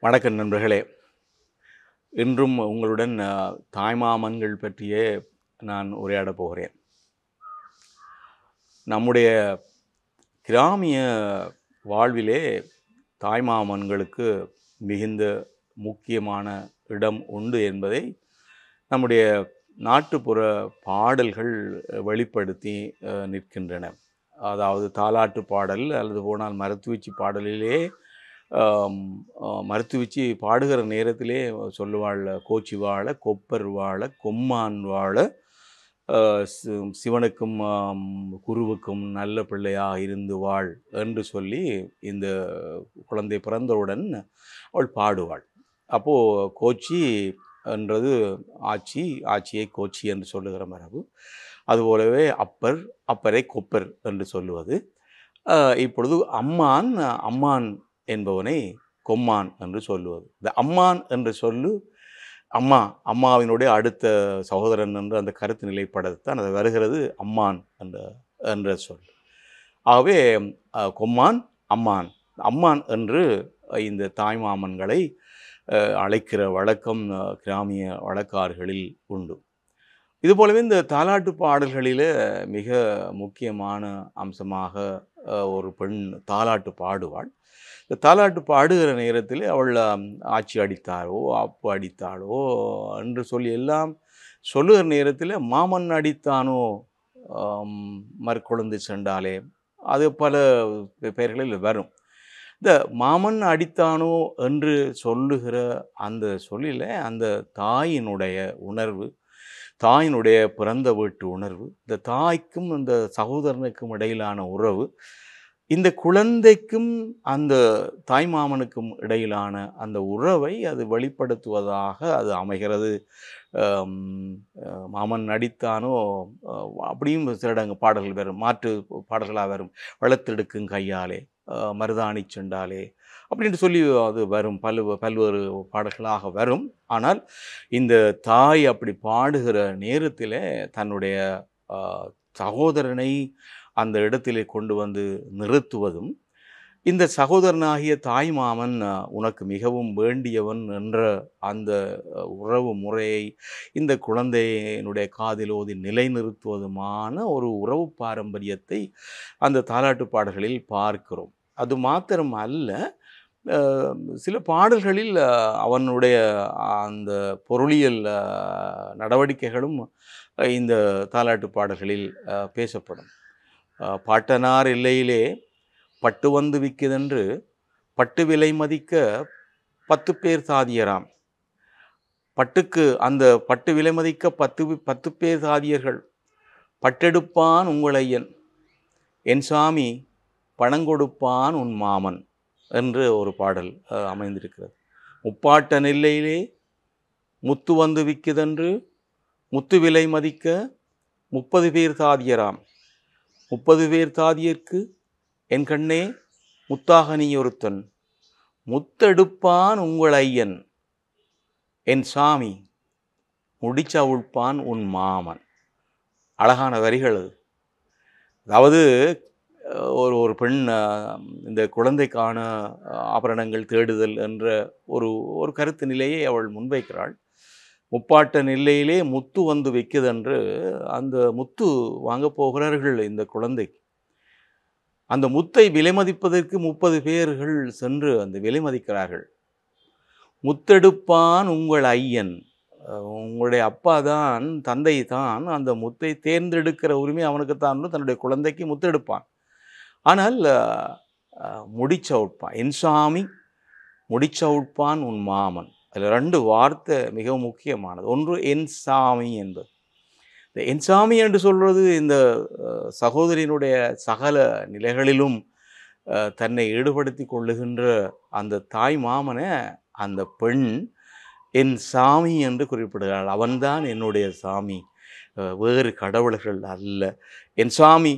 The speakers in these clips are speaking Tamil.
வணக்கம் நண்பர்களே. இன்றும் உங்களுடன் தாய்மாமன்கள் பற்றியே நான் உரையாடப் போகிறேன். நம்முடைய கிராமிய வாழ்விலே தாய்மாமன்களுக்கு மிகுந்த முக்கியமான இடம் உண்டு என்பதை நம்முடைய நாட்டுப்புற பாடல்கள் வெளிப்படுத்தி நிற்கின்றன. அதாவது தாலாட்டு பாடல் அல்லது போனால் மருத்துவச்சி பாடலிலே மருத்துவச்சி பாடுகிற நேரத்திலே சொல்லுவாள், கோச்சி வாழ கொப்பர் வாழ கொம்மான் வாழ சிவனுக்கும் குருவுக்கும் நல்ல பிள்ளையாக இருந்து வாழ் என்று சொல்லி இந்த குழந்தை பிறந்தவுடன் அவள் பாடுவாள். அப்போது கோச்சி என்றது ஆச்சி, ஆச்சியை கோச்சி என்று சொல்லுகிற மரபு. அதுபோலவே அப்பர், அப்பரை கொப்பர் என்று சொல்லுவது. இப்பொழுது அம்மான், அம்மான் என்பவனை கொம்மான் என்று சொல்லுவது. இந்த அம்மான் என்று சொல்லு அம்மா, அம்மாவினுடைய அடுத்த சகோதரன் என்று அந்த கருத்து நிலைப்படத்தான் அது வருகிறது அம்மான் என்ற சொல். ஆகவே கொம்மான், அம்மான், அம்மான் என்று இந்த தாய்மாமன்களை அழைக்கிற வழக்கம் கிராமிய வழக்காறுகளில் உண்டு. இதுபோலவே இந்த தாலாட்டு பாடல்களில் மிக முக்கியமான அம்சமாக ஒரு பெண் தாலாட்டு பாடுவாள். இந்த தாலாட்டு பாடுகிற நேரத்தில் அவள் ஆச்சி அடித்தாளோ அப்பு அடித்தாளோ என்று சொல்லி எல்லாம் சொல்லுகிற நேரத்தில் மாமன் அடித்தானோ மற்கொழுந்து சென்றாலே அது பல பெயர்களில் வரும். இந்த மாமன் அடித்தானோ என்று சொல்லுகிற அந்த சொல்லில் அந்த தாயினுடைய உணர்வு, தாயினுடைய பிறந்த வீட்டு உணர்வு, இந்த தாய்க்கும் இந்த சகோதரனுக்கும் இடையிலான உறவு, இந்த குழந்தைக்கும் அந்த தாய்மாமனுக்கும் இடையிலான அந்த உறவை அது வெளிப்படுத்துவதாக அது அமைகிறது. மாமன் நடித்தானோ அப்படியும் சிலடங்கு பாடல்கள் வரும், மாற்று பாடல்களாக வரும். வளர்த்தெடுக்கும் கையாலே, மருதாணி செண்டாலே அப்படின்னு சொல்லி அது வரும், பல்வேறு பாடல்களாக வரும். ஆனால் இந்த தாய் அப்படி பாடுகிற நேரத்தில் தன்னுடைய சகோதரனை அந்த இடத்திலே கொண்டு வந்து நிறுத்துவதும், இந்த சகோதரனாகிய தாய்மாமன் உனக்கு மிகவும் வேண்டியவன் என்ற அந்த உறவு முறையை இந்த குழந்தையினுடைய காதிலோதி நிலைநிறுத்துவதுமான ஒரு உறவு பாரம்பரியத்தை அந்த தாலாட்டு பாடல்களில் பார்க்கிறோம். அது மாத்திரம் அல்ல, சில பாடல்களில் அவனுடைய அந்த பொருளியல் நடவடிக்கைகளும் இந்த தாலாட்டு பாடல்களில் பேசப்படும். பாட்டனார் எல்லையிலே பட்டு வந்து விற்குதென்று பட்டு விலை மதிக்க 10 பேர் சாதியராம். பட்டுக்கு அந்த பட்டு விலை மதிக்க 10 பேர் சாதியர்கள். பட்டெடுப்பான் உங்களையன், என் சாமி பணங்கொடுப்பான் உன் மாமன் என்று ஒரு பாடல் அமைந்திருக்கிறது. முப்பாட்ட நெல்லையிலே முத்து வந்து விற்குதென்று முத்து விலை மதிக்க 30 பேர் சாதியராம். 30 பேர் தாதியர்க்கு என் கண்ணே முத்தாக நீ ஒருத்தன், முத்தெடுப்பான் உங்கள் ஐயன், என் சாமி முடிச்சவுழ்ப்பான் உன் மாமன். அழகான வரிகள் அது. அதாவது ஒரு பெண் இந்த குழந்தைக்கான ஆபரணங்கள் தேடுதல் என்ற ஒரு கருத்து நிலையை அவள் முன்வைக்கிறாள். முப்பாட்ட நிலையிலே முத்து வந்து வைக்குதென்று அந்த முத்து வாங்க போகிறார்கள் இந்த குழந்தைக்கு. அந்த முத்தை விலை மதிப்பதற்கு 30 பேர்கள் சென்று அந்த விலை மதிக்கிறார்கள். முத்தெடுப்பான் உங்கள் ஐயன், உங்களுடைய அப்பா தான், தந்தை தான் அந்த முத்தை தேர்ந்தெடுக்கிற உரிமை அவனுக்குத்தான், தன்னுடைய குழந்தைக்கு முத்தெடுப்பான். ஆனால் முடிச்சவுட்பான், என் சாமி முடிச்சவுட்பான் உன் மாமன். அதில் 2 வார்த்தை மிகவும் முக்கியமானது. ஒன்று என் சாமி என்பது. இந்த என் சாமி என்று சொல்வது இந்த சகோதரியினுடைய சகல நிலைகளிலும் தன்னை ஈடுபடுத்தி கொள்ளுகின்ற அந்த தாய் மாமனை அந்த பெண் என் சாமி என்று குறிப்பிடுகிறாள். அவன்தான் என்னுடைய சாமி, வேறு கடவுள்கள் அல்ல. என் சாமி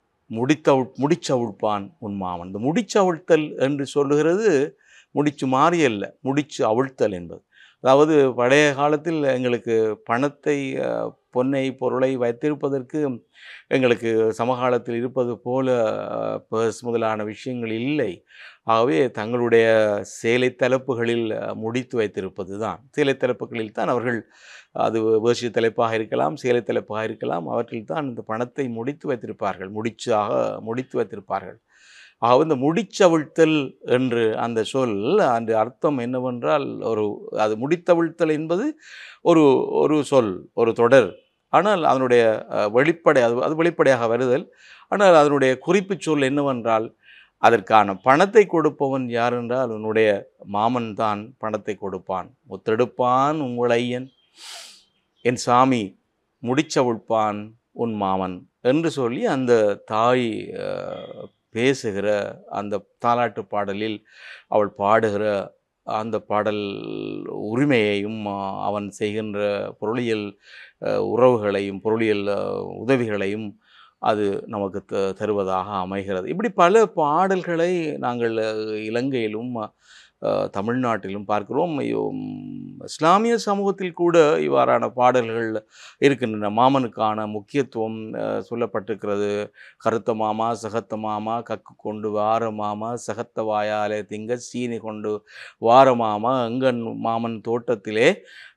முடிச்சவுழ்ப்பான் உன் மாமன். இந்த முடிச்சவிழ்த்தல் என்று சொல்லுகிறது முடிச்சு மாறியல்ல, முடிச்சு அவிழ்த்தல் என்பது. அதாவது பழைய காலத்தில் எங்களுக்கு பணத்தை பொன்னை பொருளை வைத்திருப்பதற்கு எங்களுக்கு சமகாலத்தில் இருப்பது போல பர்ஸ் முதலான விஷயங்கள் இல்லை. ஆகவே தங்களுடைய சேலை தலைப்புகளில் முடித்து வைத்திருப்பது தான். சேலை தலைப்புகளில் தான் அவர்கள் அது வேஷ்டி தலைப்பாக இருக்கலாம், சேலை தலைப்பாக இருக்கலாம். அவற்றில் தான் இந்த பணத்தை முடித்து வைத்திருப்பார்கள். முடித்து வைத்திருப்பார்கள். ஆக இந்த முடிச்சவிழ்த்தல் என்று அந்த சொல் அந்த அர்த்தம் என்னவென்றால் அது முடித்தவிழ்த்தல் என்பது ஒரு ஒரு சொல், ஒரு தொடர். ஆனால் அதனுடைய வெளிப்படை அது வெளிப்படையாக வருதல். ஆனால் அதனுடைய குறிப்புச் சொல் என்னவென்றால் அதற்கான பணத்தை கொடுப்பவன் யார் என்றால் உன்னுடைய மாமன் தான் பணத்தை கொடுப்பான். முத்தெடுப்பான் உங்களையன் என் சாமி முடிச்சவிழ்ப்பான் உன் மாமன் என்று சொல்லி அந்த தாய் பேசுகிற அந்த தாலாட்டு பாடலில் அவள் பாடுகிற அந்த பாடல் உரிமையையும் அவன் செய்கின்ற பொருளியல் உறவுகளையும் பொருளியல் உதவிகளையும் அது நமக்கு தருவதாக அமைகிறது. இப்படி பல பாடல்களை நாங்கள் இலங்கையிலும் தமிழ்நாட்டிலும் பார்க்கிறோம். இஸ்லாமிய சமூகத்தில் கூட இவ்வாறான பாடல்கள் இருக்கின்றன. மாமனுக்கான முக்கியத்துவம் சொல்லப்பட்டிருக்கிறது. கருத்த மாமா சகத்த மாமா கக்கு கொண்டு வார மாமா சகத்த வாயாலே திங்க சீனி கொண்டு வார மாமா எங்கன் மாமன் தோட்டத்திலே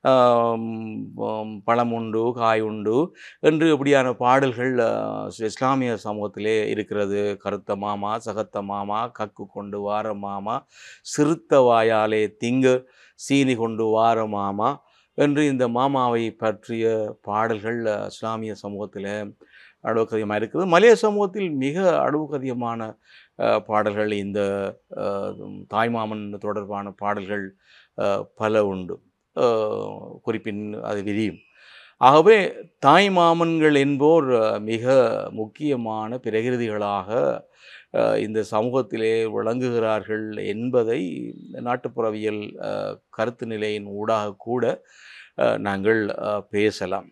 பழம் உண்டு காய் உண்டு என்று இப்படியான பாடல்கள் இஸ்லாமிய சமூகத்திலே இருக்கிறது. கருத்த மாமா சகத்த மாமா கக்கு கொண்டு வார மாமா சிறுத்த வாயாலே திங்க சீனி கொண்டு வார மாமா என்று இந்த மாமாவை பற்றிய பாடல்கள் இஸ்லாமிய சமூகத்தில் அளவுக்கதிகமாக இருக்குது. மலைய சமூகத்தில் மிக அளவுக்கதிகமான பாடல்கள் இந்த தாய்மாமன் தொடர்பான பாடல்கள் பல உண்டு. குறிப்பின் அது விரியும். ஆகவே தாய்மாமன்கள் என்போர் மிக முக்கியமான பிரகிருதிகளாக இந்த சமூகத்திலே விளங்குகிறார்கள் என்பதை நாட்டுப்புறவியல் கருத்து நிலையின் ஊடாக கூட நாங்கள் பேசலாம்.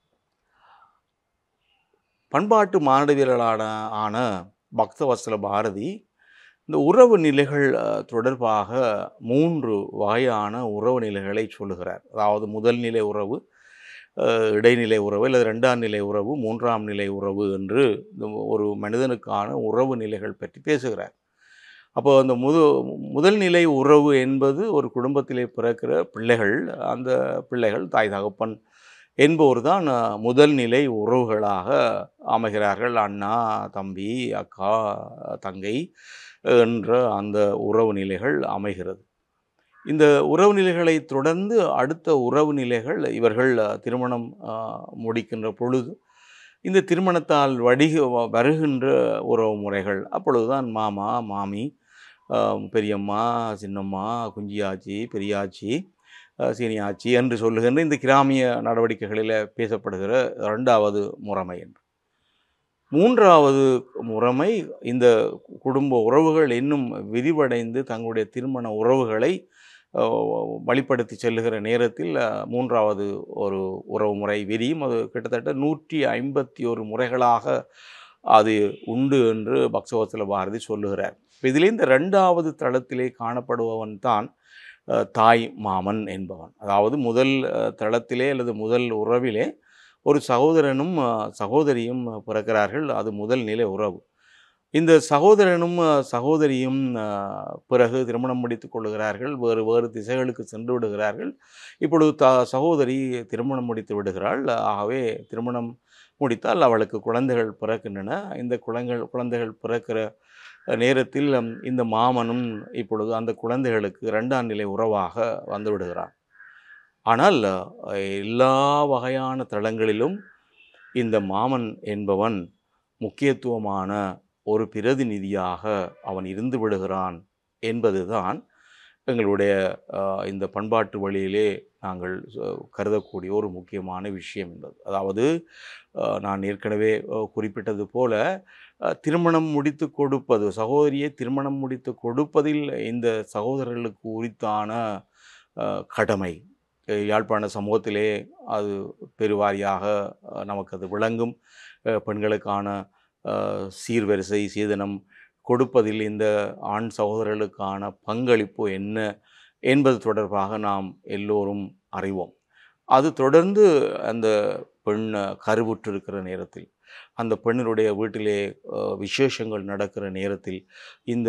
பண்பாட்டு மானுடவியலான பக்தவத்சல பாரதி இந்த உறவு நிலைகள் தொடர்பாக 3 வகையான உறவு நிலைகளை சொல்லுகிறார். அதாவது முதல் நிலை உறவு, இடைநிலை உறவு அல்லது 2ஆம் நிலை உறவு, 3ஆம் நிலை உறவு என்று ஒரு மனிதனுக்கான உறவு நிலைகள் பற்றி பேசுகிறார். அப்போ அந்த முதல் நிலை உறவு என்பது ஒரு குடும்பத்திலே பிறக்கிற பிள்ளைகள், அந்த பிள்ளைகள் தாய் தகப்பன் என்போர் தான் முதல் நிலை உறவுகளாக அமைகிறார்கள். அண்ணா தம்பி அக்கா தங்கை என்ற அந்த உறவு நிலைகள் அமைகிறது. இந்த உறவு நிலைகளை தொடர்ந்து அடுத்த உறவு நிலைகள் இவர்கள் திருமணம் முடிக்கின்ற பொழுது இந்த திருமணத்தால் வருகின்ற உறவு முறைகள். அப்பொழுதுதான் மாமா மாமி பெரியம்மா சின்னம்மா குஞ்சியாச்சி பெரியாச்சி சீனியாச்சி என்று சொல்லுகின்ற இந்த கிராமிய நடவடிக்கைகளில் பேசப்படுகிற 2வது முறைமை என்று. 3வது முறைமை இந்த குடும்ப உறவுகள் இன்னும் விரிவடைந்து தங்களுடைய திருமண உறவுகளை வழிப்படுத்தி செல்லுகிற நேரத்தில் 3வது ஒரு உறவு முறை விரியும். அது கிட்டத்தட்ட 151 முறைகளாக அது உண்டு என்று பக்தவத்சல பாரதி சொல்லுகிறார். இதிலே இந்த 2வது தளத்திலே காணப்படுபவன் தான் தாய் மாமன் என்பவன். அதாவது முதல் தளத்திலே அல்லது முதல் உறவிலே ஒரு சகோதரனும் சகோதரியும் பிறக்கிறார்கள். அது முதல் நிலை உறவு. இந்த சகோதரனும் சகோதரியும் பிறகு திருமணம் முடித்து கொள்ளுகிறார்கள். வேறு வேறு திசைகளுக்கு சென்று விடுகிறார்கள். இப்பொழுது சகோதரி திருமணம் முடித்து விடுகிறாள். ஆகவே திருமணம் முடித்தால் அவளுக்கு குழந்தைகள் பிறக்கின்றன. இந்த குழந்தைகள் பிறக்கிற நேரத்தில் இந்த மாமனும் இப்பொழுது அந்த குழந்தைகளுக்கு 2ஆம் நிலை உறவாக வந்து விடுகிறான். ஆனால் எல்லா வகையான தளங்களிலும் இந்த மாமன் என்பவன் முக்கியத்துவமான ஒரு பிரதிநிதியாக அவன் இருந்து விடுகிறான் என்பதுதான் எங்களுடைய இந்த பண்பாட்டு வழியிலே நாங்கள் கருதக்கூடிய ஒரு முக்கியமான விஷயம் என்பது. அதாவது நான் ஏற்கனவே குறிப்பிட்டது போல திருமணம் முடித்து கொடுப்பது, சகோதரியை திருமணம் முடித்து கொடுப்பதில் இந்த சகோதரர்களுக்கு உரித்தான கடமை யாழ்ப்பாண சமூகத்திலே அது பெருவாரியாக நமக்கு அது விளங்கும். பெண்களுக்கான சீர்வரிசை சீதனம் கொடுப்பதில் இந்த ஆண் சகோதரர்களுக்கான பங்களிப்பு என்ன என்பது தொடர்பாக நாம் எல்லோரும் அறிவோம். அது தொடர்ந்து அந்த பெண் கருவுற்றிருக்கிற நேரத்தில், அந்த பெண்ணினுடைய வீட்டிலே விசேஷங்கள் நடக்கிற நேரத்தில் இந்த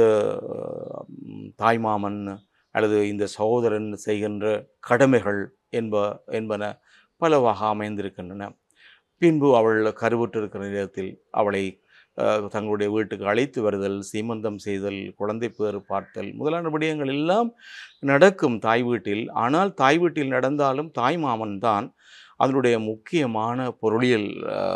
தாய்மாமன் அல்லது இந்த சகோதரன் செய்கின்ற கடமைகள் என்பன பலவாக அமைந்திருக்கின்றன. பின்பு அவள் கருவுற்றிருக்கிற நேரத்தில் அவளை தங்களுடைய வீட்டுக்கு அழைத்து வருதல், சீமந்தம் செய்தல், குழந்தை பேறு பார்த்தல் முதலான விடயங்கள் எல்லாம் நடக்கும் தாய் வீட்டில். ஆனால் தாய் வீட்டில் நடந்தாலும் தாய் மாமன் தான் அதனுடைய முக்கியமான பொருளியல்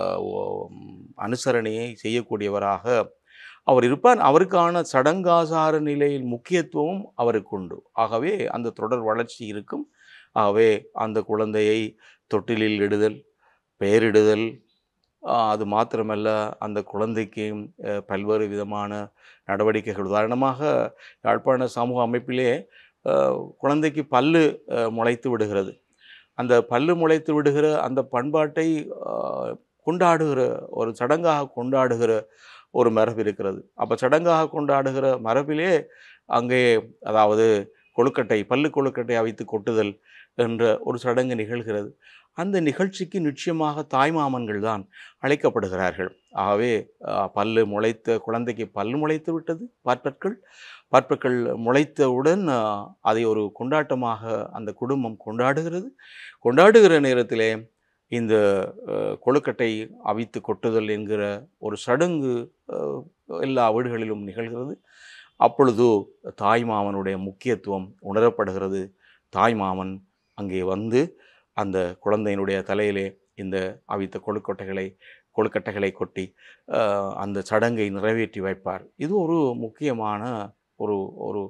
அனுசரணையை செய்யக்கூடியவராக அவர் இருப்பார். அவருக்கான சடங்காசார நிலையில் முக்கியத்துவம் அவருக்கு உண்டு. ஆகவே அந்த தொடர் வளர்ச்சி இருக்கும். ஆகவே அந்த குழந்தையை தொட்டிலில் இடுதல், பெயரிடுதல், அது மாத்திரமல்ல அந்த குழந்தைக்கு பல்வேறு விதமான நடவடிக்கைகள். உதாரணமாக யாழ்ப்பாண சமூக அமைப்பிலே குழந்தைக்கு பல்லு முளைத்து விடுகிறது. அந்த பல்லு முளைத்து விடுகிற அந்த பண்பாட்டை கொண்டாடுகிற ஒரு சடங்காக கொண்டாடுகிற ஒரு மரபு இருக்கிறது. அப்போ சடங்காக கொண்டாடுகிற மரபிலே அங்கே அதாவது கொழுக்கட்டை, பல்லு கொழுக்கட்டை அவித்து கொட்டுதல் என்ற ஒரு சடங்கு நிகழ்கிறது. அந்த நிகழ்ச்சிக்கு நிச்சயமாக தாய்மாமன்கள் தான் அழைக்கப்படுகிறார்கள். ஆகவே பல்லு முளைத்த குழந்தைக்கு பல்லு முளைத்து விட்டது, பற்பற்கள் முளைத்தவுடன் அதை ஒரு கொண்டாட்டமாக அந்த குடும்பம் கொண்டாடுகிறது. கொண்டாடுகிற நேரத்திலே இந்த கொழுக்கட்டை அவித்து கொட்டுதல் என்கிற ஒரு சடங்கு எல்லா வீடுகளிலும் நிகழ்கிறது. அப்பொழுது தாய்மாமனுடைய முக்கியத்துவம் உணரப்படுகிறது. தாய்மாமன் அங்கே வந்து அந்த குழந்தையினுடைய தலையிலே இந்த அவித்த கொழுக்கட்டைகளை கொட்டி அந்த சடங்கை நிறைவேற்றி வைப்பார். இது ஒரு முக்கியமான ஒரு ஒரு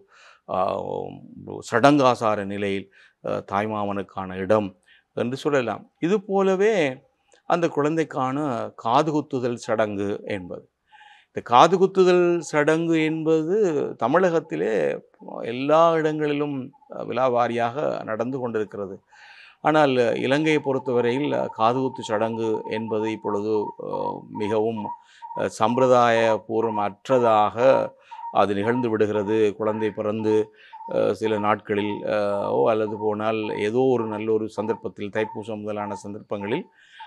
சடங்காசார நிலையில் தாய்மாமனுக்கான இடம் என்று சொல்லலாம். இது போலவே அந்த குழந்தைக்கான காதுகுத்துதல் சடங்கு என்பது, இந்த காதுகுத்துதல் சடங்கு என்பது தமிழகத்திலே எல்லா இடங்களிலும் விலாவாரியாக நடந்து கொண்டிருக்கிறது. ஆனால் இலங்கையை பொறுத்தவரையில் காதுகுத்து சடங்கு என்பது இப்பொழுது மிகவும் சம்பிரதாயபூர்வமற்றதாக அது நிகழ்ந்து விடுகிறது. குழந்தை பிறந்து சில நாட்களில் அல்லது போனால் ஏதோ ஒரு நல்ல ஒரு சந்தர்ப்பத்தில் தைப்பூசம் முதலான சந்தர்ப்பங்களில்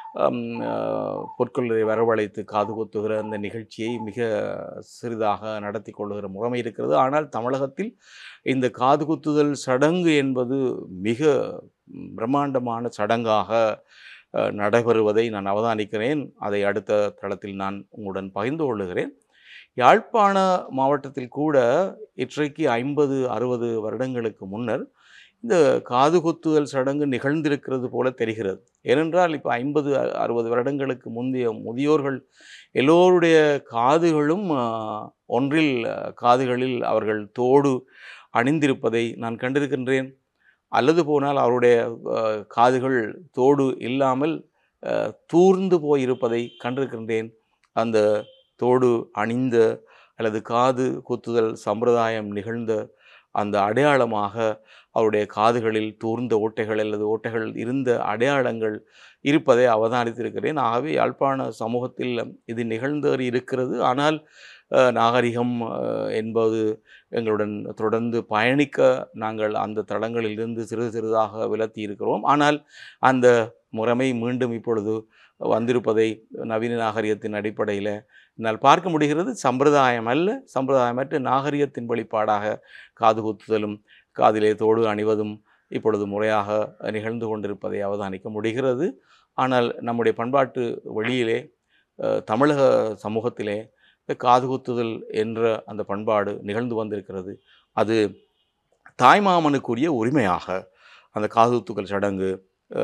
பொற்கொள்ளரை வரவழைத்து காது குத்துகிற அந்த நிகழ்ச்சியை மிக சிறிதாக நடத்தி கொள்ளுகிற முறைமை இருக்கிறது. ஆனால் தமிழகத்தில் இந்த காது குத்துதல் சடங்கு என்பது மிக பிரம்மாண்டமான சடங்காக நடைபெறுவதை நான் அவதானிக்கிறேன். அதை அடுத்த தளத்தில் நான் உங்களுடன் பகிர்ந்து கொள்ளுகிறேன். யாழ்ப்பாண மாவட்டத்தில் கூட இன்றைக்கு 50-60 வருடங்களுக்கு முன்னர் இந்த காது குத்துதல் சடங்கு நிகழ்ந்திருக்கிறது போல தெரிகிறது. ஏனென்றால் இப்போ 50-60 வருடங்களுக்கு முந்தைய முதியோர்கள் எல்லோருடைய காதுகளும் ஒன்றில் காதுகளில் அவர்கள் தோடு அணிந்திருப்பதை நான் கண்டிருக்கின்றேன். அல்லது போனால் அவருடைய காதுகள் தோடு இல்லாமல் தூர்ந்து போயிருப்பதை கண்டிருக்கின்றேன். அந்த தோடு அணிந்த அல்லது காது குத்துதல் சம்பிரதாயம் நிகழ்ந்த அந்த அடையாளமாக அவருடைய காதுகளில் தூர்ந்த ஓட்டைகள் அல்லது ஓட்டைகள் இருந்த அடையாளங்கள் இருப்பதை அவதானித்திருக்கிறேன். ஆகவே யாழ்ப்பாண சமூகத்தில் இது நிகழ்ந்தேறி இருக்கிறது. ஆனால் நாகரிகம் என்பது எங்களுடன் தொடர்ந்து பயணிக்க நாங்கள் அந்த தளங்களிலிருந்து சிறிதாக விலத்தி இருக்கிறோம். ஆனால் அந்த முறைமை மீண்டும் இப்பொழுது வந்திருப்பதை நவீன நாகரிகத்தின் அடிப்படையில் என்னால் பார்க்க முடிகிறது. சம்பிரதாயமற்ற நாகரிகத்தின் வெளிப்பாடாக காது குத்துதலும் காதிலே தோடு அணிவதும் இப்பொழுது முறையாக நிகழ்ந்து கொண்டிருப்பதை அவதானிக்க முடிகிறது. ஆனால் நம்முடைய பண்பாட்டு வழியிலே தமிழக சமூகத்திலே காது குத்துதல் என்ற அந்த பண்பாடு நிகழ்ந்து வந்திருக்கிறது. அது தாய்மாமனுக்குரிய உரிமையாக அந்த காது குத்துதல் சடங்கு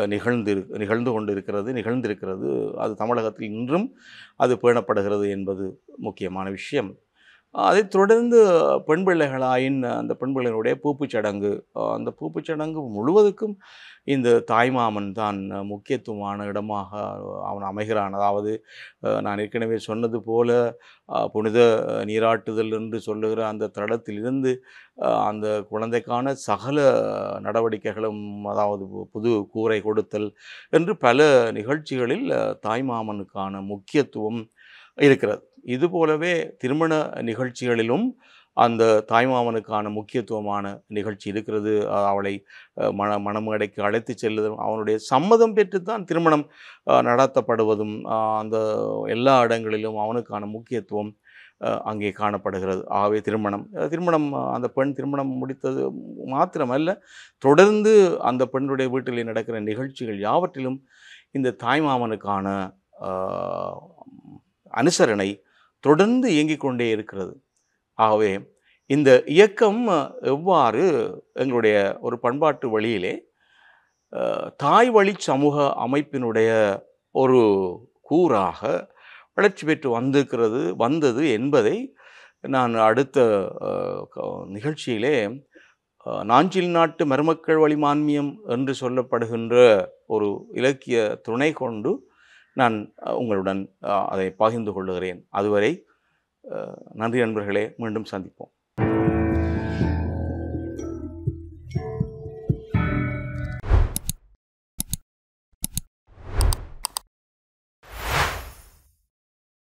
நிகழ்ந்திருக்கிறது. அது தமிழகத்தில் இன்றும் அது பேணப்படுகிறது என்பது முக்கியமான விஷயம். அதைத் தொடர்ந்து பெண் பிள்ளைகளாயின் அந்த பெண் பிள்ளைகளுடைய பூப்புச் சடங்கு, அந்த பூப்புச் சடங்கு முழுவதுக்கும் இந்த தாய்மாமன் தான் முக்கியத்துவமான இடமாக அவன் அமைகிறான். அதாவது நான் ஏற்கனவே சொன்னது போல புனித நீராட்டுதல் என்று சொல்லுகிற அந்த தளத்திலிருந்து அந்த குழந்தைக்கான சகல நடவடிக்கைகளும், அதாவது புது கூரை கொடுத்தல் என்று பல நிகழ்ச்சிகளில் தாய்மாமனுக்கான முக்கியத்துவம் இருக்கிறது. இதுபோலவே திருமண நிகழ்ச்சிகளிலும் அந்த தாய்மாமனுக்கான முக்கியத்துவமான நிகழ்ச்சி இருக்கிறது. அவளை மணமேடைக்கு அழைத்து செல்லுதலும் அவனுடைய சம்மதம் பெற்றுத்தான் திருமணம் நடத்தப்படுவதும் அந்த எல்லா இடங்களிலும் அவனுக்கான முக்கியத்துவம் அங்கே காணப்படுகிறது. ஆகவே திருமணம் அந்த பெண் திருமணம் முடித்தது மாத்திரமல்ல, தொடர்ந்து அந்த பெண்ணுடைய வீட்டிலே நடக்கிற நிகழ்ச்சிகள் யாவற்றிலும் இந்த தாய்மாமனுக்கான அனுசரணை தொடர்ந்து இயங்கிக் கொண்டே இருக்கிறது. ஆகவே இந்த இயக்கம் எவ்வாறு எங்களுடைய ஒரு பண்பாட்டு வழியிலே தாய் வழி சமூக அமைப்பினுடைய ஒரு கூறாக வளர்ச்சி பெற்று வந்தது என்பதை நான் அடுத்த நிகழ்ச்சியிலே நாஞ்சில் நாட்டு மருமக்கள் வழிமான்மியம் என்று சொல்லப்படுகின்ற ஒரு இலக்கிய துணை கொண்டு நான் உங்களுடன் அதை பகிர்ந்து கொள்ளுகிறேன். அதுவரை நன்றி நண்பர்களே, மீண்டும் சந்திப்போம்.